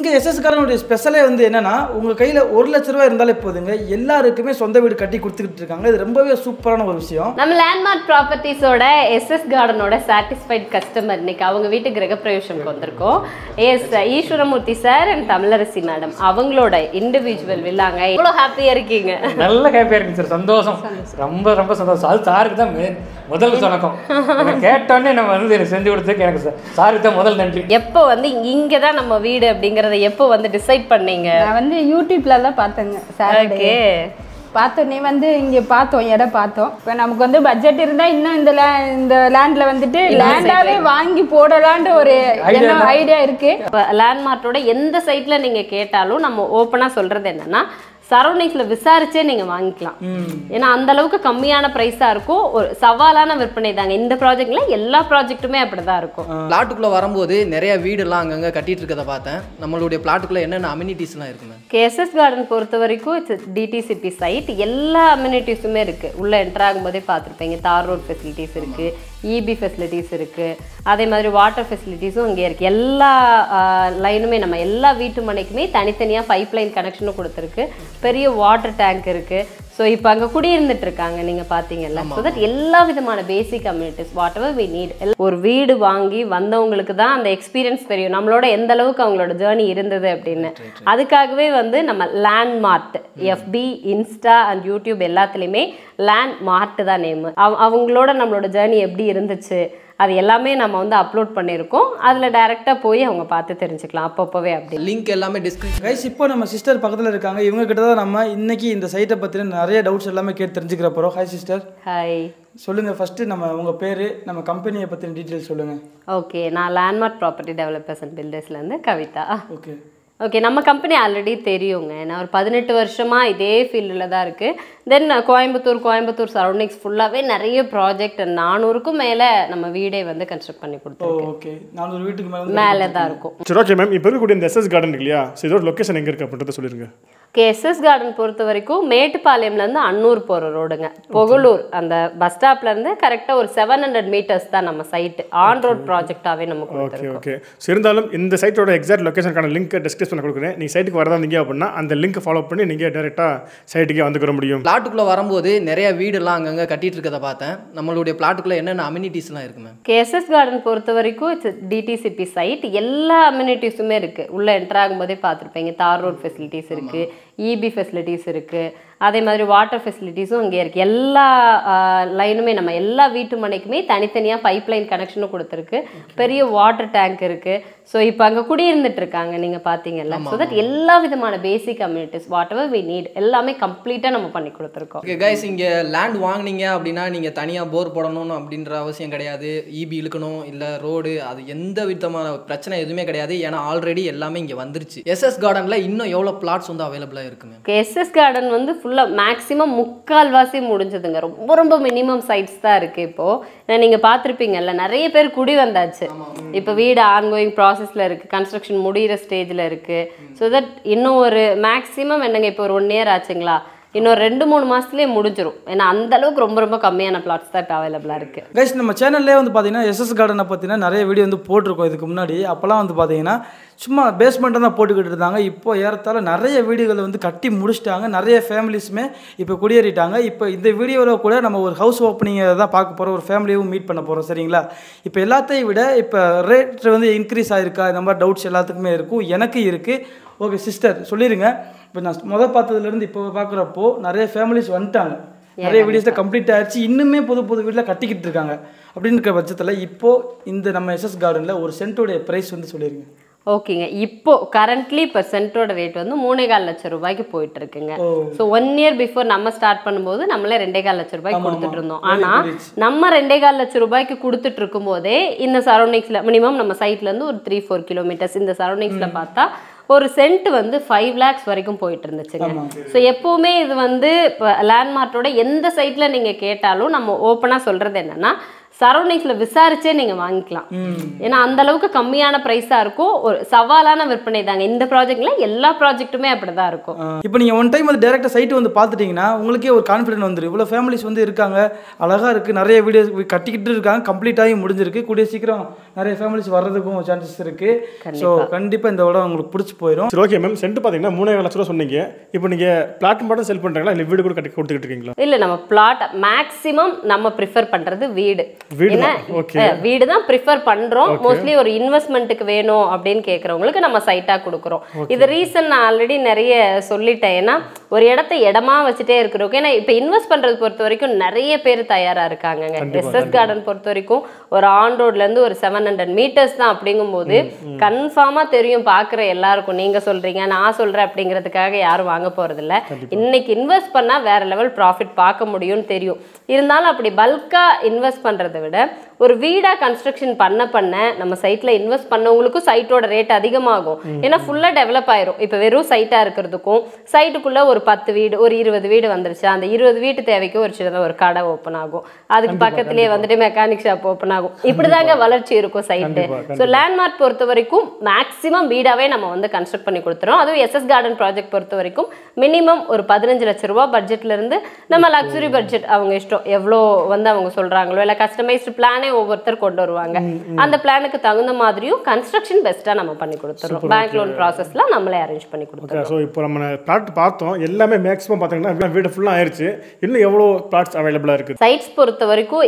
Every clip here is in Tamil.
இங்கே எஸ்எஸ் கார்டனுடைய ஸ்பெஷலே வந்து என்னென்னா உங்கள் கையில் 1 லட்ச ரூபா இருந்தாலே போதுங்க எல்லாருக்குமே சொந்த வீடு கட்டி கொடுத்துக்கிட்டு இருக்காங்க. இது ரொம்பவே சூப்பரான ஒரு விஷயம். நம்ம லேண்ட்மார்க் ப்ராப்பர்ட்டிஸோட எஸ்எஸ் கார்டனோட சாட்டிஸ்ஃபைட் கஸ்டமர் இன்னைக்கு அவங்க வீட்டு கிரகப்பிரவேசம்க்கு வந்திருக்கோம். Eswaramoorthy sir and Tamilarasi madam அவங்களோட இண்டிவிஜுவல் வில்லாங்க. எவ்வளோ ஹாப்பியாக இருக்கீங்க? நல்ல ஹாப்பியாக இருக்குங்க சார். சந்தோஷம், ரொம்ப ரொம்ப சந்தோஷம். அது சாருக்கு தான் முதல் வணக்கம். கேட்டோன்னே நம்ம வந்து எனக்கு செஞ்சு கொடுத்ததுக்கு எனக்கு சாருக்கு தான் முதல் நன்றி. எப்போ வந்து இங்கே தான் நம்ம வீடு அப்படிங்கிறத எப்போ வந்து டிசைட் பண்ணீங்க? நான் வந்து யூடியூப்ல தான் பார்த்தேங்க சாருக்கு. பார்த்தோன்னே வந்து இங்கே பார்த்தோம், இடம் பார்த்தோம். இப்போ நமக்கு வந்து பட்ஜெட் இருந்தால் இன்னும் இந்த லேண்டில் வந்துட்டு லேண்டாகவே வாங்கி போடலான்ற ஒரு ஐடியா இருக்குது. இப்போ லேண்ட்மார்ட்டோட எந்த சைட்டில் நீங்கள் கேட்டாலும் நம்ம ஓப்பனாக சொல்கிறது என்னென்னா சரௌண்டிங்ஸில் விசாரிச்சே நீங்கள் வாங்கிக்கலாம். ஏன்னா அந்த அளவுக்கு கம்மியான ப்ரைஸாக இருக்கும். ஒரு சவாலான விற்பனை தாங்க இந்த ப்ராஜெக்ட்ல. எல்லா ப்ராஜெக்ட்டுமே அப்படி தான் இருக்கும். பிளாட்டுக்குள்ளே வரும்போது நிறைய வீடெல்லாம் அங்கங்கே கட்டிட்டு இருக்கதை பார்த்தேன். நம்மளுடைய பிளாட்டுக்குள்ளே என்னென்ன அம்யூனிட்டிஸ்லாம் இருக்குங்க? கேஎஸ்எஸ் கார்டன் பொறுத்த வரைக்கும் இட்ஸ் டிடிசிபி சைட். எல்லா அம்யூனிட்டிஸுமே இருக்குது. உள்ளே என்டர் ஆகும்போதே பார்த்துருப்பீங்க. தார் ரோட் ஃபெசிலிட்டிஸ் இருக்குது, இபி ஃபெசிலிட்டிஸ் இருக்குது, அதே மாதிரி வாட்டர் ஃபெசிலிட்டிஸும் இங்கே இருக்குது. எல்லா லைனுமே நம்ம எல்லா வீட்டு மனைக்குமே தனித்தனியாக பைப் லைன் கனெக்ஷனும் கொடுத்துருக்கு. பெரிய வாட்டர் டேங்க் இருக்குது. ஸோ இப்போ அங்கே குடியிருந்துட்டு இருக்காங்க நீங்கள் பார்த்தீங்கல்ல. ஸோ தட் எல்லா விதமான basic communities whatever we need. ஒரு வீடு வாங்கி வந்தவங்களுக்கு தான் அந்த எக்ஸ்பீரியன்ஸ் தெரியும் நம்மளோட எந்த அளவுக்கு அவங்களோட ஜேர்னி இருந்தது அப்படின்னு. அதுக்காகவே வந்து நம்ம Landmart FB, insta and YouTube எல்லாத்துலேயுமே லேண்ட்மார்ட் தான் நேம். அவங்களோட நம்மளோட ஜேர்னி எப்படி இருந்துச்சு அது எல்லாமே நம்ம வந்து அப்லோட் பண்ணியிருக்கோம். அதில் டைரெக்டாக போய் அவங்க பார்த்து தெரிஞ்சுக்கலாம் அப்பப்போவே. அப்படி லிங்க் எல்லாமே டிஸ்கிரிப்ஷன். கைஸ் இப்போ நம்ம சிஸ்டர் பக்கத்தில் இருக்காங்க. இவங்க கிட்ட தான் நம்ம இன்னைக்கு இந்த சைட்டை பற்றின நிறைய டவுட்ஸ் எல்லாமே கேட்டு தெரிஞ்சுக்கிற போகிறோம். Hi sister. ஹாய். சொல்லுங்கள் ஃபஸ்ட்டு நம்ம உங்கள் பேர், நம்ம கம்பெனியை பற்றின டீட்டெயில்ஸ் சொல்லுங்கள். ஓகே, நான் லேண்ட்மார்க் ப்ராப்பர்ட்டி டெவலப்பர்ஸ் அண்ட் பில்டர்ஸ்லேருந்து கவிதா. ஓகே ஓகே, நம்ம கம்பெனி ஆல்ரெடி தெரியுங்க. நான் ஒரு 18 வருஷமாக இதே ஃபீல்டில் தான் இருக்குது. தென் கோயம்புத்தூர் சரௌண்டிங்ஸ் ஃபுல்லாகவே நிறைய ப்ராஜெக்ட் 400க்கும் மேலே நம்ம வீடே வந்து கன்ஸ்ட்ரக்ட் பண்ணி கொடுத்தோம். ஓகே, 400 வீட்டுக்கு மேலே தான் இருக்கும். சரி, ஓகே மேம். இப்போ இருக்கக்கூடிய இந்த எஸ்எஸ் கார்டன் இல்லையா, ஸோ இதோட லொக்கேஷன் எங்கே இருக்குது அப்படின்றத சொல்லிடுங்க. எஸ்எஸ் கார்டன் பொறுத்த வரைக்கும் மேட்டுப்பாளையம்லேருந்து அன்னூர் போகிற ரோடுங்க. புகழூர் அந்த பஸ் ஸ்டாப்லேருந்து கரெக்டாக ஒரு 700 மீட்டர்ஸ் தான் நம்ம சைட்டு. ஆன் ரோட் ப்ராஜெக்டாகவே நமக்கு. Okay okay. ஸோ இருந்தாலும் இந்த சைட்டோட எக்ஸாக்ட் லொக்கேஷனுக்கான லிங்க் டிஸ்கிரிப்ஷனில் கொடுக்குறேன். நீங்கள் சைட்டுக்கு வரதா இருந்தீங்க அப்படின்னா அந்த லிங்க் ஃபாலோ பண்ணி நீங்கள் டேரெக்டாக சைட்டுக்கே வந்துக்கிற முடியும். பிளாட்டுக்குள்ளே வரும்போது நிறைய வீடெல்லாம் அங்கங்கே கட்டிட்டு இருக்கதை பார்த்தேன். நம்மளுடைய பிளாட்டுக்குள்ளே என்னென்ன அம்யூனிட்டிஸ்லாம் இருக்குங்க? எஸ்எஸ் கார்டன் பொறுத்த வரைக்கும் இட்ஸ் டிடிசிபி சைட். எல்லா அம்யூனிட்டிஸுமே இருக்குது. உள்ளே என்டர் ஆகும்போதே பார்த்துருப்பீங்க. தார் ரோட் ஃபெசிலிட்டிஸ் இருக்குது, இபி ஃபெசிலிட்டிஸ் இருக்குது, அதே மாதிரி வாட்டர் ஃபெசிலிட்டிஸும் இங்கே இருக்குது. எல்லா லைனுமே நம்ம எல்லா வீட்டு மனைக்குமே தனித்தனியாக பைப் லைன் கனெக்ஷனும் கொடுத்துருக்கு. பெரிய வாட்டர் டேங்க் இருக்குது. ஸோ இப்போ அங்கே குடியிருந்துட்டு இருக்காங்க நீங்கள் பார்த்தீங்கல்ல. ஸோ தட் எல்லா விதமான basic communities whatever we need எல்லாமே கம்ப்ளீட்டாக நம்ம பண்ணி கொடுத்துருக்கோம். ஓகே கைஸ், இங்கே லேண்ட் வாங்கினீங்க அப்படின்னா நீங்கள் தனியாக போர் போடணும்னு அப்படின்ற அவசியம் கிடையாது. இபி இழுக்கணும் இல்லை ரோடு, அது எந்த விதமான பிரச்சனை எதுவுமே கிடையாது. ஏன்னா ஆல்ரெடி எல்லாமே இங்கே வந்துருச்சு. எஸ்எஸ் கார்டனில் இன்னும் எவ்வளோ பிளாட்ஸ் வந்து அவைலபிளாக இருக்குங்க? எஸ்எஸ் கார்டன் வந்து ஃபுல்லாக மேக்ஸிமம் 3/4 முடிஞ்சதுங்க. ரொம்ப மினிமம் சைட்ஸ் தான் இருக்குது இப்போது. நீங்கள் பார்த்துருப்பீங்கல்ல, நிறைய பேர் குடி வந்தாச்சு. இப்போ வீடு ஆன்கோயிங் ப்ராசஸில் இருக்குது, கன்ஸ்ட்ரக்ஷன் முடிகிற ஸ்டேஜில் இருக்குது. ஸோ தட் இன்னும் ஒரு மேக்ஸிமம் என்னங்க இப்போ ஒரு 1 year ஆச்சுங்களா, இன்னும் 2-3 மாதத்துலேயே முடிஞ்சிடும். ஏன்னா அந்த அளவுக்கு ரொம்ப கம்மியான பிளாட்ஸ் தான் இப்போ அவைலபிளாக இருக்குது. கைஸ் நம்ம சேனல்லே வந்து பார்த்தீங்கன்னா எஸ்எஸ் கார்டனை பார்த்தீங்கன்னா நிறைய வீடியோ வந்து போட்டிருக்கோம் இதுக்கு முன்னாடி. அப்போல்லாம் வந்து பார்த்தீங்கன்னா சும்மா பேஸ்மெண்ட்டை தான் போட்டுக்கிட்டு இருந்தாங்க. இப்போ ஏறத்தாழ நிறைய வீடுகளை வந்து கட்டி முடிச்சிட்டாங்க. நிறைய ஃபேமிலிஸுமே இப்போ குடியேறிட்டாங்க. இப்போ இந்த வீடியோவில் கூட நம்ம ஒரு ஹவுஸ் ஓப்பனிங்கை தான் பார்க்க போகிறோம். ஒரு ஃபேமிலியும் மீட் பண்ண போகிறோம். சரிங்களா? இப்போ எல்லாத்தையும் விட இப்போ ரேட் வந்து இன்க்ரீஸ் ஆகிருக்கா, இந்த மாதிரி டவுட்ஸ் எல்லாத்துக்குமே இருக்கும். எனக்கு இருக்குது. ஓகே சிஸ்டர் சொல்லிடுங்க. இப்போ நான் பார்த்ததுலேருந்து இப்போ பார்க்குறப்போ நிறைய ஃபேமிலிஸ் வந்துட்டாங்க. நிறைய வீடியோஸ் தான் கம்ப்ளீட் ஆகிடுச்சு. இன்னுமே புது வீட்டில் கட்டிக்கிட்டு இருக்காங்க. அப்படின்னு இருக்கிற பட்சத்தில் இப்போது இந்த நம்ம எஸ்எஸ் கார்டனில் ஒரு சென்ட்டோடைய ப்ரைஸ் வந்து சொல்லிடுங்க. ஓகேங்க, இப்போ கரண்ட்லி இப்போ சென்ட்டோட ரேட் வந்து 3.25 லட்சம் ரூபாய்க்கு போயிட்டு இருக்குங்க. ஸோ 1 year பிஃபோர் நம்ம ஸ்டார்ட் பண்ணும்போது நம்மளே 2.25 லட்சம் ரூபாய்க்கு கொடுத்துட்டு இருந்தோம். ஆனால் நம்ம 2.25 லட்சம் ரூபாய்க்கு கொடுத்துட்டு இருக்கும் போதே இந்த சரௌண்டிங்ஸில் மினிமம் நம்ம சைட்லேருந்து ஒரு 3-4 கிலோமீட்டர்ஸ் இந்த சரௌண்டிங்ஸில் பார்த்தா ஒரு சென்ட் வந்து 5 lakhs வரைக்கும் போயிட்டு இருந்துச்சுங்க. ஸோ எப்போவுமே இது வந்து இப்போ லேண்ட்மார்ட்டோட எந்த சைட்டில் நீங்கள் கேட்டாலும் நம்ம ஓப்பனாக சொல்கிறது என்னென்னா சரௌண்டிங்ஸில் விசாரிச்சே நீங்கள் வாங்கிக்கலாம். ஏன்னா அந்த அளவுக்கு கம்மியான ப்ரைஸாக இருக்கும். ஒரு சவாலான விற்பனை தாங்க இந்த ப்ராஜெக்ட்ல. எல்லா ப்ராஜெக்ட்டுமே அப்படி தான் இருக்கும். இப்போ நீங்கள் ஒன் டைம் வந்து டேரெக்டாக சைட்டு வந்து பார்த்துட்டிங்கன்னா உங்களுக்கே ஒரு கான்ஃபிடென்ட் வந்துடும். இவ்வளோ ஃபேமிலிஸ் வந்து இருக்காங்க, அழகாக இருக்குது, நிறைய வீடியோஸ் கட்டிக்கிட்டு இருக்காங்க, கம்ப்ளீட்டாகி முடிஞ்சிருக்கு, கூடிய சீக்கிரம் நிறைய ஃபேமிலிஸ் வர்றதுக்கும் சான்சஸ் இருக்குது. ஸோ கண்டிப்பாக இந்த இடம் உங்களுக்கு பிடிச்சி போயிடும். சரி, ஓகே மேம். சென்ட் பார்த்தீங்கன்னா 3,000 லட்சம் ரூபா சொன்னீங்க. இப்போ நீங்கள் பிளாட் மட்டும் செல் பண்ணுறீங்களா இல்லை வீடு கூட கட்டி கொடுத்துக்கிட்டு இருக்கீங்களா? இல்லை, நம்ம பிளாட் மேக்ஸிமம் நம்ம ப்ரிஃபர் பண்ணுறது வீடு. வீடு தான் ப்ரிஃபர் பண்றோம். மோஸ்ட்லி ஒரு இன்வெஸ்ட்மெண்ட்டுக்கு வேணும் அப்படின்னு கேட்கறவங்களுக்கு நம்ம சைட்டா கொடுக்குறோம். இது ரீசன் நான் ஆல்ரெடி நிறைய சொல்லிட்டேன். ஏன்னா ஒரு இடத்த இடமா வச்சுட்டே இருக்கிறோம். ஏன்னா இப்போ இன்வெஸ்ட் பண்றது பொறுத்த வரைக்கும் நிறைய பேர் தயாரா இருக்காங்க. எஸ்எஸ் கார்டன் பொறுத்த வரைக்கும் ஒரு ஆன் ரோட்ல இருந்து ஒரு 700 மீட்டர்ஸ் தான். அப்படிங்கும்போது கன்ஃபார்மா தெரியும் பாக்குற எல்லாருக்கும். நீங்க சொல்றீங்க, நான் சொல்றேன் அப்படிங்கிறதுக்காக யாரும் வாங்க போறது இல்ல. இன்னைக்கு இன்வெஸ்ட் பண்ணா வேற லெவல் ப்ராஃபிட் பார்க்க முடியும்னு தெரியும். இருந்தாலும் அப்படி பல்கா இன்வெஸ்ட் பண்றதை விட ஒரு வீடா கன்ஸ்ட்ரக்ஷன் பண்ண நம்ம சைட்ல இன்வெஸ்ட் பண்ணவங்களுக்கும் சைட்டோட ரேட் அதிகமாகும். ஏன்னா ஃபுல்லா டெவலப் ஆயிரும். இப்போ வெறும் சைட்டா இருக்கிறதுக்கும் சைட்டுக்குள்ள ஒரு 10 வீடு ஒரு 20 வீடு வந்துருச்சு. அந்த 20 வீட்டு தேவைக்கு ஒரு சின்னதாக ஒரு கடை ஓப்பன் ஆகும். அதுக்கு பக்கத்திலேயே வந்துட்டு மெக்கானிக் ஷாப் ஓப்பன் ஆகும். இப்படிதாங்க வளர்ச்சி இருக்கும் சைட்டு. ஸோ லேண்ட்மார்க் பொறுத்த வரைக்கும் மேக்ஸிமம் வீடாவே நம்ம வந்து கன்ஸ்ட்ரக்ட் பண்ணி கொடுத்துறோம். அதுவும் எஸ்எஸ் கார்டன் ப்ராஜெக்ட் பொறுத்த வரைக்கும் மினிமம் ஒரு 15 லட்சம் ரூபாய் பட்ஜெட்ல இருந்து நம்ம லக்ஸுரி பட்ஜெட் அவங்க இஷ்டம் எவ்வளோ வந்து அவங்க சொல்றாங்களோ, இல்லை கஸ்டமைஸ்டு பிளானே ஒவ்வொருத்தர் கொண்டு வருவாங்க. அந்த பிளானுக்கு தகுந்த மாதிரியும் கன்ஸ்ட்ரக்ஷன் பெஸ்ட்டாக நம்ம பண்ணி கொடுத்துறோம். பேங்க் லோன் ப்ராசஸ்லாம் நம்மளே அரேஞ்ச் பண்ணி கொடுத்துறோம். ஸோ இப்போ நம்ம பிளாட் பார்த்தோம், எல்லாமே மேக்ஸிமம் பார்த்தீங்கன்னா வீடு ஃபுல்லாக ஆயிடுச்சு. இன்னும் எவ்வளோ பிளாட்ஸ் அவைலபிளாக இருக்குது? சைட்ஸ் பொறுத்த வரைக்கும்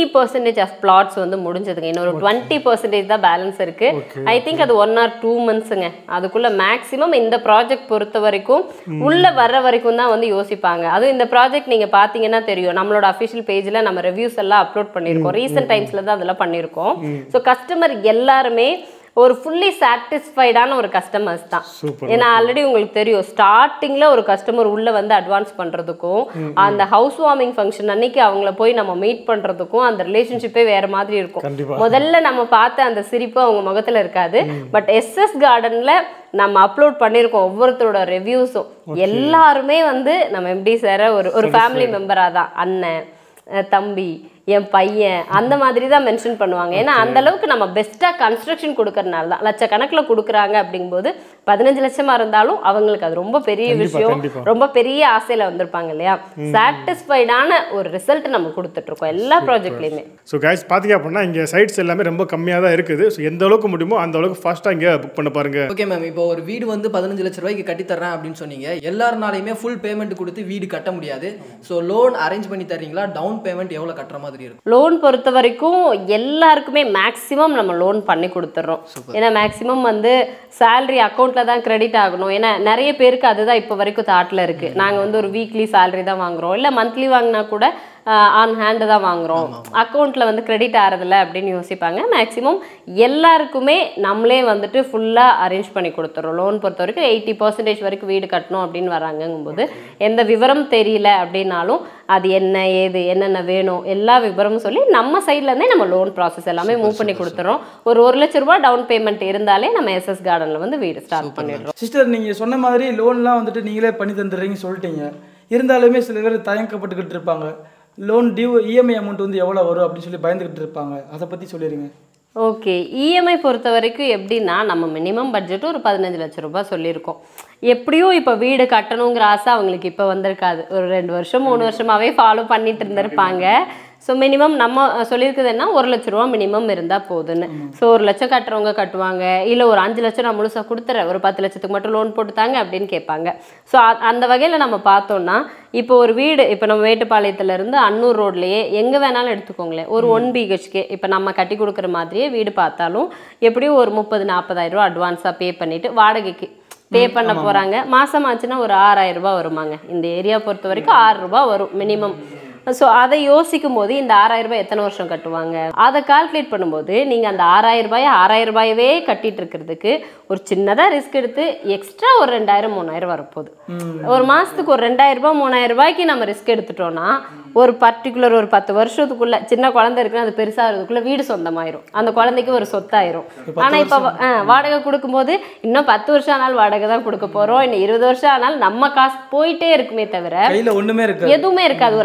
80% ஆஃப் பிளாட்ஸ் வந்து முடிஞ்சதுங்க. இன்னொரு 20% தான் பேலன்ஸ் இருக்கு. ஐ திங்க் அது 1 or 2 monthsங்க. அதுக்குள்ள மேக்ஸிமம் இந்த ப்ராஜெக்ட் பொறுத்த வரைக்கும் உள்ள வர்ற வரைக்கும் தான் வந்து யோசிப்பாங்க. அதுவும் இந்த ப்ராஜெக்ட் நீங்க பார்த்தீங்கன்னா தெரியும், நம்மளோட அஃபிஷியல் பேஜில் நம்ம ரிவ்யூஸ் எல்லாம் அப்லோட் பண்ணியிருக்கோம். ரீசெண்ட் டைம்ஸ்ல தான் அதெல்லாம் பண்ணியிருக்கோம். ஸோ கஸ்டமர் எல்லாருமே ஒரு ஃபுல்லி சாட்டிஸ்ஃபைடான ஒரு கஸ்டமர்ஸ் தான். ஏன்னா ஆல்ரெடி உங்களுக்கு தெரியும், ஸ்டார்டிங்ல ஒரு கஸ்டமர் உள்ள வந்து அட்வான்ஸ் பண்றதுக்கும் அந்த ஹவுஸ் வார்மிங் ஃபங்க்ஷன் அன்னைக்கு அவங்கள போய் நம்ம மீட் பண்றதுக்கும் அந்த ரிலேஷன்ஷிப்பே வேற மாதிரி இருக்கும். முதல்ல நம்ம பார்த்த அந்த சிரிப்பு அவங்க முகத்துல இருக்காது. பட் எஸ்எஸ் கார்டன்ல நம்ம அப்லோட் பண்ணியிருக்கோம் ஒவ்வொருத்தரோட ரிவ்யூஸும். எல்லாருமே வந்து நம்ம எப்படி சார் ஒரு ஃபேமிலி மெம்பரா தான், அண்ணன் தம்பி என் பையன் அந்த மாதிரி தான் மென்ஷன் பண்ணுவாங்க. ஏன்னா அந்த அளவுக்கு நம்ம பெஸ்ட்டாக கன்ஸ்ட்ரக்ஷன் கொடுக்கறதுனால தான். லட்சக்கணக்கில் கொடுக்குறாங்க அப்படிங்கும்போது 15 லட்சமாக இருந்தாலும் அவங்களுக்கு அது ரொம்ப பெரிய விஷயம், ரொம்ப பெரிய ஆசையில் வந்திருப்பாங்க இல்லையா. சாட்டிஸ்ஃபைடான ஒரு ரிசல்ட் நம்ம கொடுத்துட்ருக்கோம் எல்லா ப்ராஜெக்ட்லையுமே. ஸோ கைஸ் பார்த்தீங்க அப்படின்னா இங்கே சைட்ஸ் எல்லாமே ரொம்ப கம்மியாக தான் இருக்குது. ஸோ எந்த அளவுக்கு முடியுமோ அந்த அளவுக்கு ஃபாஸ்ட்டாக இங்கே புக் பண்ண பாருங்க. ஓகே மேம், இப்போ ஒரு வீடு வந்து 15 லட்ச ரூபாய்க்கு கட்டித்தரேன் அப்படின்னு சொன்னீங்க. எல்லாருனாலையுமே ஃபுல் பேமெண்ட் கொடுத்து வீடு கட்ட முடியாது. ஸோ லோன் அரேஞ்ச் பண்ணி தரீங்களா? டவுன் பேமெண்ட் எவ்வளோ கட்டுற மாதிரி இருக்கும்? லோன் பொறுத்த வரைக்கும் எல்லாருக்குமே மேக்ஸிமம் நம்ம லோன் பண்ணி கொடுத்துட்றோம். ஏன்னா மேக்ஸிமம் வந்து சேலரி அக்கௌண்ட்டில் தான் கிரெடிட் ஆகணும். ஏன்னா நிறைய பேருக்கு அதுதான் இப்போ வரைக்கும் தாட்டில் இருக்குது. நாங்கள் வந்து ஒரு வீக்லி சேலரி தான் வாங்குகிறோம், இல்லை மந்த்லி வாங்கினா கூட ஆன் ஹேண்டு தான் வாங்குகிறோம், அக்கௌண்ட்டில் வந்து கிரெடிட் ஆகிறதில்ல அப்படின்னு யோசிப்பாங்க. மேக்ஸிமம் எல்லாருக்குமே நம்மளே வந்துட்டு ஃபுல்லாக அரேஞ்ச் பண்ணி கொடுத்துறோம். லோன் பொறுத்த வரைக்கும் 80% வரைக்கும் வீடு கட்டணும் அப்படின்னு வராங்கங்கும்போது எந்த விவரம் தெரியல அப்படின்னாலும் அது என்ன ஏது என்னென்ன வேணும் எல்லா விவரமும் சொல்லி நம்ம சைட்லேருந்தே நம்ம லோன் ப்ராசஸ் எல்லாமே மூவ் பண்ணி கொடுத்துறோம். ஒரு 1 லட்ச ரூபாய் டவுன் பேமெண்ட் இருந்தாலே நம்ம எஸ்எஸ் கார்டனில் வந்து வீடு ஸ்டார்ட் பண்ணிடுறோம். சிஸ்டர், நீங்கள் சொன்ன மாதிரி லோன்லாம் வந்துட்டு நீங்களே பண்ணி தந்துடுறீங்கன்னு சொல்லிட்டீங்க. இருந்தாலுமே சில பேர் தயக்கப்பட்டுக்கிட்டு இருப்பாங்க. லோன் டியூ இஎம்ஐ அமௌண்ட் வந்து எவ்வளோ வரும் அப்படின்னு சொல்லி பயந்துக்கிட்டு இருப்பாங்க. அதை பற்றி சொல்லிடுங்க. ஓகே, இஎம்ஐ பொறுத்த வரைக்கும் எப்படின்னா நம்ம மினிமம் பட்ஜெட்டு ஒரு 15 லட்ச ரூபாய் சொல்லியிருக்கோம். எப்படியும் இப்போ வீடு கட்டணுங்கிற ஆசை அவங்களுக்கு இப்போ வந்திருக்காது. ஒரு 2 வருஷம் 3 வருஷமாகவே ஃபாலோ பண்ணிட்டு இருந்திருப்பாங்க. ஸோ மினிமம் நம்ம சொல்லியிருக்குதுன்னா 1 லட்ச ரூபா மினிமம் இருந்தால் போதுன்னு. ஸோ 1 லட்சம் கட்டுறவங்க கட்டுவாங்க, இல்லை ஒரு 5 லட்சம் நான் முழுசாக கொடுத்துறேன், ஒரு 10 லட்சத்துக்கு மட்டும் லோன் போட்டுத்தாங்க அப்படின்னு கேட்பாங்க. ஸோ அந்த வகையில் நம்ம பார்த்தோம்னா இப்போ ஒரு வீடு இப்போ நம்ம மேட்டுப்பாளையத்துலேருந்து அன்னூர் ரோட்லேயே எங்கே வேணாலும் எடுத்துக்கோங்களேன், ஒரு 1 BHK இப்போ நம்ம கட்டி கொடுக்குற மாதிரியே வீடு பார்த்தாலும் எப்படியும் ஒரு 30-40 ரூபா அட்வான்ஸாக பே பண்ணிவிட்டு வாடகைக்கு பே பண்ண போகிறாங்க. மாதம் ஆச்சுன்னா ஒரு 6000 ரூபா வருமாங்க. இந்த ஏரியா பொறுத்த வரைக்கும் 6 ரூபா வரும் மினிமம். ஸோ அதை யோசிக்கும் போது இந்த 6000 ரூபாய் எத்தனை வருஷம் கட்டுவாங்க அதை கால்குலேட் பண்ணும்போது நீங்கள் அந்த 6000 ரூபாயவே கட்டிட்டு இருக்கிறதுக்கு ஒரு சின்னதாக ரிஸ்க் எடுத்து எக்ஸ்ட்ரா ஒரு 2000-3000 வரப்போகுது. ஒரு மாதத்துக்கு ஒரு 2000 ரூபாய் 3000 ரூபாய்க்கு நம்ம ரிஸ்க் எடுத்துட்டோம்னா ஒரு பர்டிகுலர் ஒரு 10 வருஷத்துக்குள்ள சின்ன குழந்தை இருக்குன்னா அது பெருசாகிறதுக்குள்ள வீடு சொந்தமாயிரும், அந்த குழந்தைக்கு ஒரு சொத்தாயிரும். ஆனால் இப்போ வாடகை கொடுக்கும்போது இன்னும் 10 வருஷம் ஆனாலும் வாடகை தான் கொடுக்க போகிறோம், இன்னும் 20 வருஷம் ஆனாலும் நம்ம காசு போயிட்டே இருக்குமே தவிர ஒன்றுமே இருக்காது, எதுவுமே இருக்காது. ஒரு அசெட்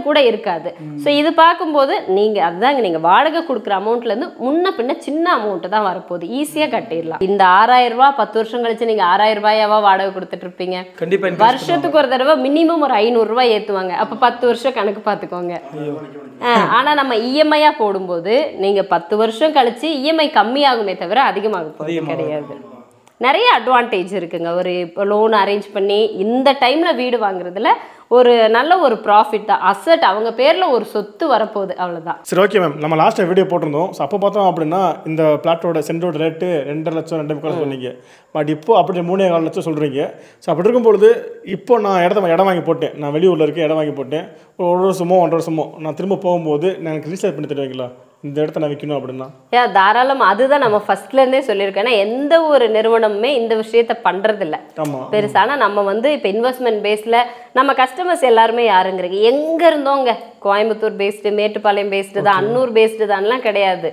கூட இருக்காது. ஸோ இது பார்க்கும்போது நீங்கள் அதுதாங்க, நீங்கள் வாடகை கொடுக்குற அமௌண்ட்லேருந்து முன்ன பின்ன சின்ன அமௌண்ட்டு தான் வரப்போகுது, ஈஸியாக கட்டிடலாம். இந்த 6000 ரூபா 10 வருஷம் கழிச்சு நீங்கள் 6000 ரூபாயாவா வாடகை கொடுத்துட்டு இருப்பீங்க? கண்டிப்பாக வருஷத்துக்கு ஒரு தடவை மினிமம் ஒரு 500 ரூபாய் ஏற்றுவாங்க. அப்போ 10 வருஷம் கணக்கு பார்த்துக்கோங்க. ஆனால் நம்ம இஎம்ஐயாக போடும்போது நீங்கள் 10 வருஷம் கழிச்சு இஎம்ஐ கம்மியாகுமே தவிர அதிகமாக போகிறது கிடையாது. நிறைய அட்வான்டேஜ் இருக்குங்க. ஒரு இப்போ லோன் அரேஞ்ச் பண்ணி இந்த டைமில் வீடு வாங்குறதுல ஒரு நல்ல ஒரு ப்ராஃபிட் தான். அசட் அவங்க பேரில் ஒரு சொத்து வரப்போகுது, அவ்வளோதான். சரி, ஓகே மேம். நம்ம லாஸ்ட்டாக வீடியோ போட்டிருந்தோம். ஸோ அப்போ பார்த்தோம் அப்படின்னா இந்த பிளாட்டோட சென்டோட ரேட்டு 2.5 லட்சம் 2.25 சொன்னீங்க. பட் இப்போ அப்படி 3.4 லட்சம் சொல்கிறீங்க. ஸோ அப்படி இருக்கும்பொழுது இப்போ நான் இடம் வாங்கி போட்டேன், நான் வெளியூரில் இருக்க இடம் வாங்கி போட்டேன், ஒரு வருஷமோ 1.5 வருஷமோ நான் திரும்ப போகும்போது நான் எனக்கு ரீசேல் பண்ணி தருவீங்களா இந்த இடத்த நான் விற்கணும் அப்படின்னா? தாராளம். அதுதான் நம்ம ஃபர்ஸ்ட்லேருந்தே சொல்லியிருக்கோம். ஏன்னா எந்த ஒரு நிறுவனமுமே இந்த விஷயத்த பண்ணுறதில்ல பெருசான. நம்ம வந்து இப்போ இன்வெஸ்ட்மெண்ட் பேஸில் நம்ம கஸ்டமர்ஸ் எல்லாருமே யாருங்கிறீங்க, எங்கே இருந்தோங்க, கோயம்புத்தூர் பேஸ்டு, மேட்டுப்பாளையம் பேஸ்டு தான், அன்னூர் பேஸ்டு தான்லாம் கிடையாது.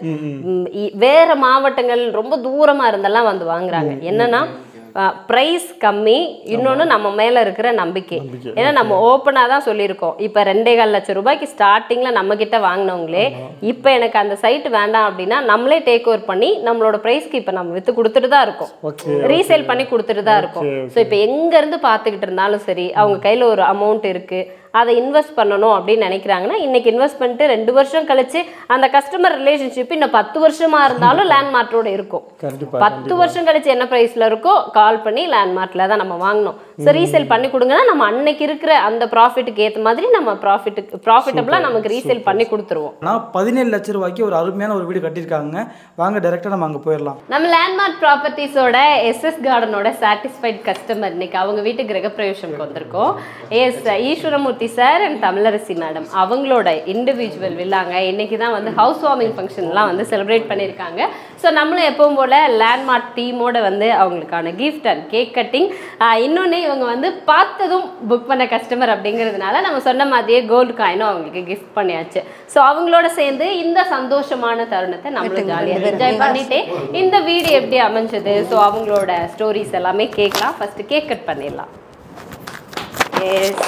வேறு மாவட்டங்கள் ரொம்ப தூரமாக இருந்தெல்லாம் வந்து வாங்குறாங்க. என்னன்னா ப்ரைஸ் கம்மி, இன்னொன்று நம்ம மேலே இருக்கிற நம்பிக்கை. ஏன்னா நம்ம ஓப்பனாக தான் சொல்லியிருக்கோம். இப்போ 2.25 லட்சம் ரூபாய்க்கு ஸ்டார்டிங்கில் நம்மக்கிட்ட வாங்கினவங்களே இப்போ எனக்கு அந்த சைட்டு வேண்டாம் அப்படின்னா நம்மளே டேக் ஓவர் பண்ணி நம்மளோட ப்ரைஸ்க்கு இப்போ நம்ம விற்று கொடுத்துட்டு தான் இருக்கோம், ரீசேல் பண்ணி கொடுத்துட்டு தான் இருக்கோம். ஸோ இப்போ எங்கேருந்து பார்த்துக்கிட்டு இருந்தாலும் சரி, அவங்க கையில் ஒரு அமௌண்ட் இருக்குது, அதை இன்வெஸ்ட் பண்ணணும் அப்படின்னு நினைக்கிறாங்கன்னா இன்னைக்கு இன்வெஸ்ட் பண்ணிட்டு 2 வருஷம் கழிச்சு அந்த கஸ்டமர் ரிலேஷன்ஷிப் இன்னும் 10 வருஷமா இருந்தாலும் லேண்ட்மார்ட்டோட இருக்கும். 10 வருஷம் கழிச்சு என்ன ப்ரைஸில் இருக்கோ கால் பண்ணி லேண்ட்மார்ட்டில் தான் நம்ம வாங்கணும். ஸோ ரீசேல் பண்ணி கொடுங்கன்னா நம்ம அன்னைக்கு இருக்கிற அந்த ப்ராஃபிட்டுக்கு ஏற்ற மாதிரி நம்ம ப்ராஃபிட்டபுளாக நமக்கு ரீசேல் பண்ணி கொடுத்துருவோம். ஆனால் 17 லட்சம் ரூபாய்க்கு ஒரு அருமையான ஒரு வீடு கட்டியிருக்காங்க. வாங்க டைரெக்டாக நம்ம அங்கே போயிடலாம். நம்ம லேண்ட்மார்ட் ப்ராப்பர்ட்டிஸோட எஸ்எஸ் கார்டனோட சாட்டிஸ்ஃபைட் கஸ்டமர் இன்னைக்கு அவங்க வீட்டு கிரகப்பிரவேசம்க்கு வந்திருக்கோம். Eswaramoorthy sir and Tamilarasi madam அவங்களோட இண்டிவிஜுவல் வில்லாங்க. இன்னைக்கு தான் வந்து ஹவுஸ் வார்மிங் ஃபங்க்ஷன்லாம் வந்து செலிப்ரேட் பண்ணியிருக்காங்க. ஸோ நம்மளும் எப்பவும் போல் லேண்ட்மார்ட் டீமோட வந்து அவங்களுக்கான கிஃப்ட் அண்ட் கேக் கட்டிங், இன்னொன்று இவங்க வந்து பார்த்ததும் புக் பண்ண கஸ்டமர் அப்படிங்கிறதுனால நம்ம சொன்ன மாதிரியே கோல்டு காயினும் அவங்களுக்கு கிஃப்ட் பண்ணியாச்சு. ஸோ அவங்களோட சேர்ந்து இந்த சந்தோஷமான தருணத்தை நம்மளும் ஜாலியாக என்ஜாய் பண்ணிட்டே இந்த வீடியோ எப்படி அமைஞ்சது, ஸோ அவங்களோட ஸ்டோரிஸ் எல்லாமே கேட்கலாம். ஃபஸ்ட்டு கேக் கட் பண்ணிடலாம். எஸ்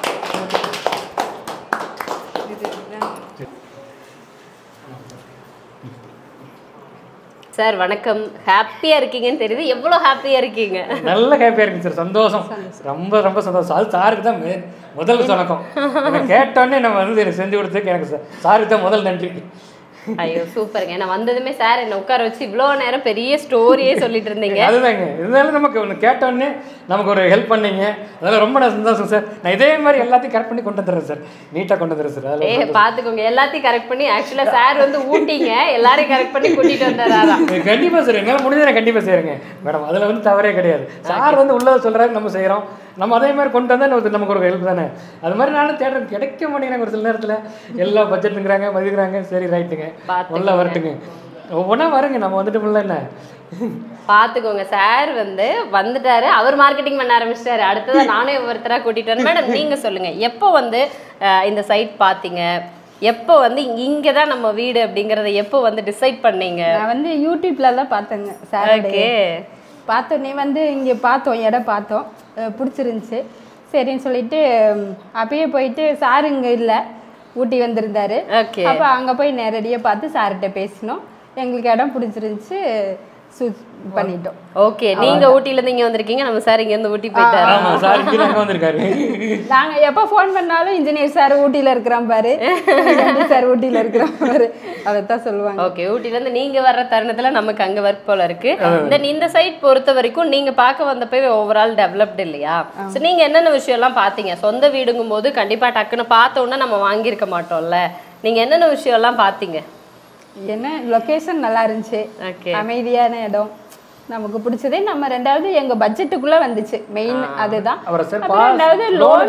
சார், வணக்கம். ஹாப்பியாக இருக்கீங்கன்னு தெரியுது. எவ்வளோ ஹாப்பியாக இருக்கீங்க? நல்ல ஹாப்பியாக இருக்குங்க சார், சந்தோஷம், ரொம்ப ரொம்ப சந்தோஷம். அது சாருக்கு தான் முதல் வணக்கம். எனக்கு கேட்டோன்னே நம்ம வந்து எனக்கு செஞ்சு கொடுத்ததுக்கு எனக்கு சாருக்கு தான் முதல் நன்றி. ஐயோ சூப்பருங்க. நான் வந்ததுமே சார் என்னை உட்கார வச்சு இவ்வளோ நேரம் பெரிய ஸ்டோரியே சொல்லிட்டு இருந்தீங்க. அதுதாங்க, இருந்தாலும் நமக்கு ஒன்று கேட்டோன்னே நமக்கு ஒரு ஹெல்ப் பண்ணீங்க, அதெல்லாம் ரொம்ப சந்தோஷம் சார். நான் இதே மாதிரி எல்லாத்தையும் கரெக்ட் பண்ணி கொண்டு வந்துடுறேன் சார், நீட்டாக கொண்டு வந்துடுறேன் சார். அதில் பார்த்துக்கோங்க, எல்லாத்தையும் கரெக்ட் பண்ணி. ஆக்சுவலாக சார் வந்து ஊட்டிங்க, எல்லாரையும் கரெக்ட் பண்ணி கூட்டிகிட்டு வந்தாரா? கண்டிப்பாக சார், என்னால் முடிஞ்சதை நான் கண்டிப்பாக செய்கிறேங்க மேடம், அதில் வந்து தவறே கிடையாது. சார் வந்து உள்ளதை சொல்கிறாரு, நம்ம செய்கிறோம், நம்ம அதே மாதிரி கொண்டு வந்தால் நமக்கு ஒரு ஹெல்ப் தானே. அது மாதிரி நானும் தேடுறேன், கிடைக்க மாட்டேங்கிறாங்க ஒரு சில நேரத்தில். எல்லா பட்ஜெட்டுங்கிறாங்க, மதிக்கிறாங்க. சரி ரைட்டுங்க, நல்லா வரட்டுங்க, ஒவ்வொன்றா வருங்க, நம்ம வந்துட்டு ஃபுல்லாக என்ன பார்த்துக்கோங்க. சார் வந்து வந்துட்டாரு, அவர் மார்க்கெட்டிங் பண்ண ஆரம்பிச்சிட்டாரு. அடுத்ததான் நானே ஒவ்வொருத்தராக கூட்டிகிட்டு வரேன். மேடம் நீங்கள் சொல்லுங்கள், எப்போ வந்து இந்த சைட் பார்த்தீங்க, எப்போ வந்து இங்கே தான் நம்ம வீடு அப்படிங்கிறத எப்போ வந்து டிசைட் பண்ணீங்க? நான் வந்து யூடியூப்ல தான் பார்த்தேங்க சாருக்கு. பார்த்தோன்னே வந்து இங்கே பார்த்தோம், இடம் பார்த்தோம், பிடிச்சிருந்துச்சி. சரின்னு சொல்லிட்டு அப்பயே போயிட்டு சார் இங்கே இல்லை, ஊட்டி வந்திருந்தாரு. அப்போ அங்கே போய் நேரடியாக பார்த்து சார்கிட்ட பேசினோம். எங்களுக்கு இடம் பிடிச்சிருந்துச்சி, பண்ணிட்டோம். ஓகே, நீங்க ஊட்டில இருந்து இங்க வந்திருக்கீங்க, நம்ம சார் இங்க இருந்து ஊட்டி போயிட்டாரு. ஆமா, சார் இங்க வந்திருக்காரு. நாங்க எப்ப ஃபோன் பண்ணாலும் இன்ஜினியர் சார் ஊட்டில இருக்கறான் பாரு, சார் ஊட்டில இருக்கறான் பாரு, அதத்தான் சொல்லுவாங்க. ஓகே, ஊட்டில இருந்து நீங்க வர்ற தருணத்துல நமக்கு அங்க வர்க் போல இருக்கு. தென் இந்த சைட் பொறுத்த வரைக்கும் நீங்க பார்க்க வந்தப்பவே ஓவரால் டெவலப்டு இல்லையா? சோ நீங்க என்னென்ன விஷயம் எல்லாம் பாத்தீங்க? சொந்த வீடுங்கும் போது கண்டிப்பா டக்குன்னு பார்த்த உடனே நம்ம வாங்கியிருக்க மாட்டோம்ல, நீங்க என்னென்ன விஷயம் எல்லாம் பாத்தீங்க? என்ன லொகேஷன் நல்லா இருந்துச்சு, அமைதியான இடம், நமக்கு பிடிச்சதே. நம்ம ரெண்டாவது எங்க பட்ஜெட்டுக்குள்ள வந்துச்சு, மெயின் அதுதான். ரெண்டாவது லோன்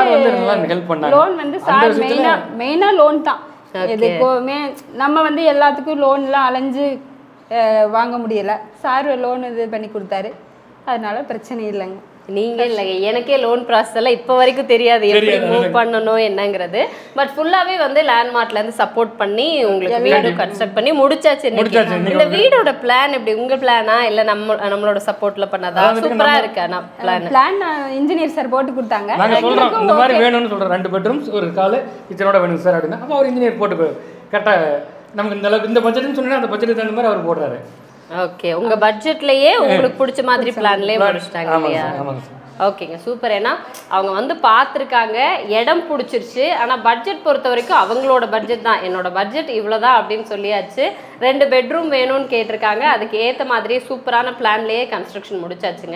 வந்து சார் மெயினா லோன் தான். எதுக்குமே நம்ம வந்து எல்லாத்துக்கும் லோன்லாம் அலைஞ்சு வாங்க முடியல, சார் லோன் இது பண்ணி கொடுத்தாரு, அதனால பிரச்சனை இல்லைங்க. நீங்க இல்லை எனக்கே லோன் ப்ராசஸ் எல்லாம் இப்போ வரைக்கும் தெரியாது எப்படி மூவ் பண்ணணும் என்னங்கிறது. பட் ஃபுல்லாவே வந்து லேண்ட்மார்ட்ல இருந்து சப்போர்ட் பண்ணி உங்களுக்கு வீடு கன்ஸ்ட்ரக்ட் பண்ணி முடிச்சாச்சு. இந்த வீடோட பிளான் எப்படி உங்க பிளானா இல்ல நம்மளோட சப்போர்ட்ல பண்ணதா? சூப்பரா இருக்கு. பிளான் இன்ஜினியர் சார் போட்டு கொடுத்தாங்க. நாங்க சொல்றோம் இந்த மாதிரி வேணும்னு சொல்றோம், 2 பெட்ரூம்ஸ் ஒரு கால் கிச்சனோட வேணும் சார் அப்படின்னா அப்போ அவர் இன்ஜினியர் போட்டு கரெக்டா நமக்கு இந்த அளவுக்கு இந்த பட்ஜெட்னு சொன்னா அந்த பட்ஜெட்டுக்கு தகுந்த மாதிரி அவர் போடுறாரு. ஓகே, உங்க பட்ஜெட்லயே உங்களுக்கு பிடிச்ச மாதிரி பிளான்லயே முடிச்சிட்டாங்க இல்லையா? ஓகேங்க, சூப்பர். ஏன்னா அவங்க வந்து பார்த்துருக்காங்க, இடம் பிடிச்சிருச்சு. ஆனால் பட்ஜெட் பொறுத்த வரைக்கும் அவங்களோட பட்ஜெட் தான், என்னோட பட்ஜெட் இவ்வளோதான் அப்படின்னு சொல்லியாச்சு. 2 பெட்ரூம் வேணும்னு கேட்டிருக்காங்க, அதுக்கு ஏற்ற மாதிரியே சூப்பரான பிளான்லேயே கன்ஸ்ட்ரக்ஷன் முடிச்சாச்சுங்க.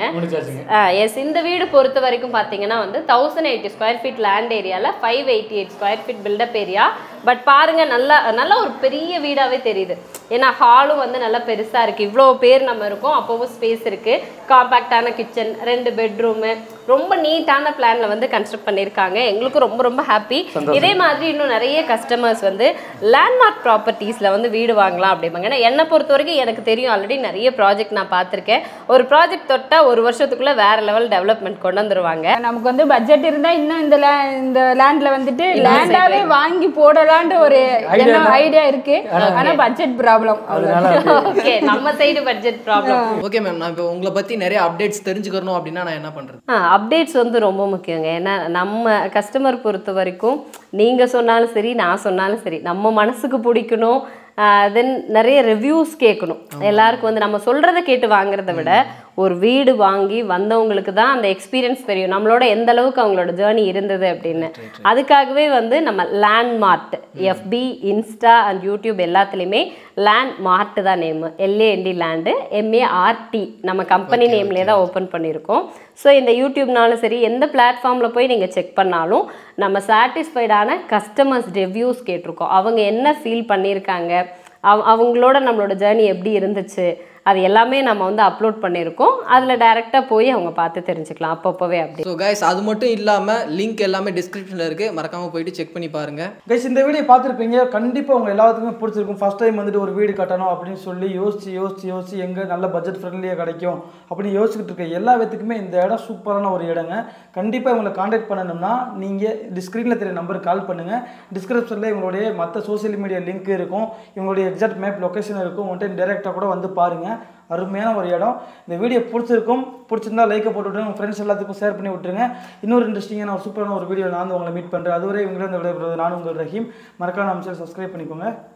எஸ், இந்த வீடு பொறுத்த வரைக்கும் பார்த்தீங்கன்னா வந்து 1080 ஸ்கொயர் ஃபீட் லேண்ட் ஏரியாவில் 588 square feet built up area. But பாருங்க, நல்லா ஒரு பெரிய வீடாகவே தெரியுது. ஏன்னா ஹாலும் வந்து நல்லா பெருசாக இருக்குது. இவ்வளோ பேர் நம்ம இருக்கோம், அப்போவும் ஸ்பேஸ் இருக்குது. காம்பேக்டான கிச்சன், 2 பெட்ரூமு, ரொம்ப நீட்டான பிளான்ல வந்து கன்ஸ்ட்ரக்ட் பண்ணியிருக்காங்க. எங்களுக்கு ரொம்ப ரொம்ப ஹாப்பி. இதே மாதிரி இன்னும் நிறைய கஸ்டமர்ஸ் வந்து லேண்ட்மார்க் ப்ராப்பர்ட்டிஸில் வந்து வீடு வாங்கலாம் அப்படிம்பாங்க. ஏன்னா என்னை பொறுத்த வரைக்கும் எனக்கு தெரியும், ஆல்ரெடி நிறைய ப்ராஜெக்ட் நான் பார்த்துருக்கேன். ஒரு ப்ராஜெக்ட் தொட்டால் 1 வருஷத்துக்குள்ளே வேற லெவல் டெவலப்மெண்ட் கொண்டு வந்துருவாங்க. நமக்கு வந்து பட்ஜெட் இருந்தால் இன்னும் இந்த லேண்டில் வந்துட்டு லேண்டாகவே வாங்கி போடலான்ட்டு ஒரு ஐடியா இருக்கு. ஆனால் பட்ஜெட் ப்ராப்ளம். ஓகே, நம்ம side budget problem. Okay ma'am, நான் இப்போ உங்களை பற்றி நிறைய அப்டேட்ஸ் தெரிஞ்சுக்கணும் அப்படின்னா நான் என்ன பண்ணுறது? அப்டேட்ஸ் வந்து ரொம்ப முக்கியங்க. ஏன்னா நம்ம கஸ்டமர் பொறுத்த வரைக்கும் நீங்கள் சொன்னாலும் சரி, நான் சொன்னாலும் சரி, நம்ம மனசுக்கு பிடிக்கணும். தென் நிறைய ரிவ்யூஸ் கேட்கணும். எல்லாருக்கும் வந்து நம்ம சொல்கிறத கேட்டு வாங்குறத விட ஒரு வீடு வாங்கி வந்தவங்களுக்கு தான் அந்த எக்ஸ்பீரியன்ஸ் தெரியும், நம்மளோட எந்த அளவுக்கு அவங்களோட ஜேர்னி இருந்தது அப்படின்னு. அதுக்காகவே வந்து நம்ம Landmart FB, insta and YouTube எல்லாத்துலேயுமே லேண்ட்மார்ட் தான் நேமு. LAND லேண்டு, MART நம்ம கம்பெனி நேம்லேயே தான் ஓப்பன் பண்ணியிருக்கோம். ஸோ இந்த யூடியூப்னாலும் சரி, எந்த பிளாட்ஃபார்மில் போய் நீங்கள் செக் பண்ணாலும் நம்ம சாட்டிஸ்ஃபைடான கஸ்டமர்ஸ் ரிவ்யூஸ் கேட்டிருக்கோம். அவங்க என்ன ஃபீல் பண்ணியிருக்காங்க, அவங்களோட நம்மளோட ஜேர்னி எப்படி இருந்துச்சு, அது எல்லாமே நம்ம வந்து அப்லோட் பண்ணியிருக்கோம். அதில் டைரெக்டாக போய் அவங்க பார்த்து தெரிஞ்சுக்கலாம் அப்பப்போவே. அப்படி ஸோ கைஸ், அது மட்டும் இல்லாமல் லிங்க் எல்லாமே டிஸ்கிரிப்ஷனில் இருக்குது, மறக்காமல் போயிட்டு செக் பண்ணி பாருங்கள். கைஸ், இந்த வீடியோ பார்த்துருப்பீங்க, கண்டிப்பாக உங்கள் எல்லாத்துக்குமே பிடிச்சிருக்கும். ஃபஸ்ட் டைம் வந்துட்டு ஒரு வீடு கட்டணும் அப்படின்னு சொல்லி யோசிச்சு எங்கே நல்ல பட்ஜெட் ஃப்ரெண்ட்லியாக கிடைக்கும் அப்படின்னு யோசிச்சுட்டு இருக்க எல்லா விதத்துக்குமே இந்த இடம் சூப்பரான ஒரு இடங்க. கண்டிப்பாக இவங்களை காண்டாக்ட் பண்ணணும்னா நீங்கள் ஸ்க்ரீனில் தெரிய நம்பருக்கு கால் பண்ணுங்கள். டிஸ்கிரிப்ஷனில் இவங்களுடைய மற்ற சோசியல் மீடியா லிங்க் இருக்கும், இவங்களுடைய எக்ஸாக்ட் மேப் லொக்கேஷன் இருக்கும். ஒன் டைம் டேரெக்டாக கூட வந்து பாருங்கள். அருமையான ஒரு இடம். இந்த வீடியோ பிடிச்சிருந்தா லைக்கை போட்டு விட்டுருங்க, உங்கள் ஃப்ரெண்ட்ஸ் எல்லாத்துக்கும் ஷேர் பண்ணி விட்டுருங்க. இன்னொரு இன்ட்ரெஸ்டிங்கான ஒரு சூப்பரான ஒரு வீடியோ நான் உங்களை மீட் பண்ணுறேன். அதுவரை இவங்களே இந்த விடைபெறுவது நான் உங்கள் ரஹீம். மறக்காம நம்ம சேனல் சப்ஸ்கிரைப் பண்ணிக்கோங்க.